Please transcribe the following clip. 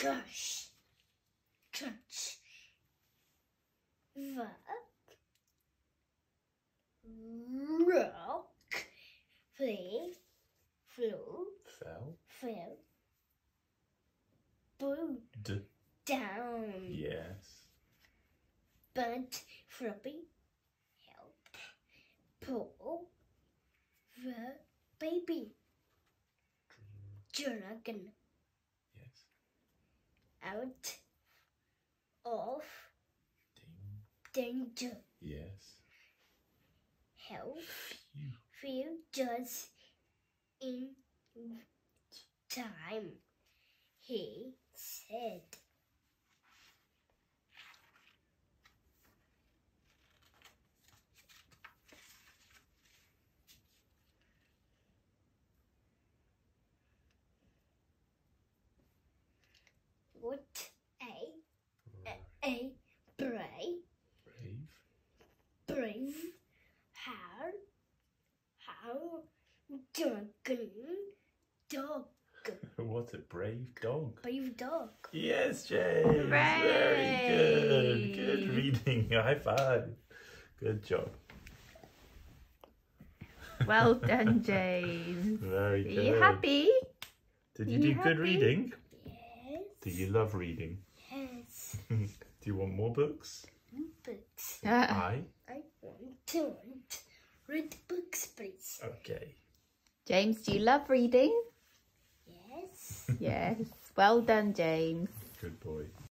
Crush. Crunch. Rock. Flee. Flew. Fell. Bowed. Down. Yes. Burnt. Floppy. Help. Pull. The baby. Dragon. Yes. Out of Ding. danger. Yes. Help. Phew. Feel just in time, he said. What a brave how dragon dog. What a brave dog. Brave dog. Yes, James. Very good. Good reading. High five. Good job. Well done, James. Very good. Are you happy? Did you do good happy? reading? Yes. Do you love reading? Yes. Do you want more books? Books. I want read books, please. Okay. James, do you love reading? Yes. Yes. Well done, James. Good boy.